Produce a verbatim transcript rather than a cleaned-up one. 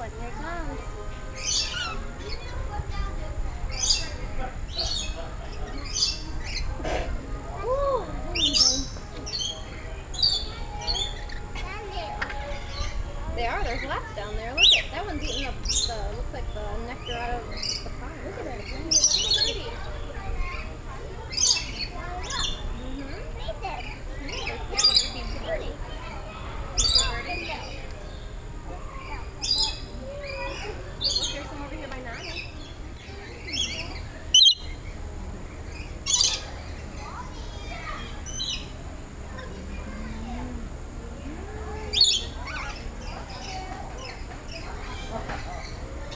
one. Here it comes. Woo! They are. There's lots down there. Look at that one's eating the, the looks like the nectar out of the pond. Look at it. It's pretty.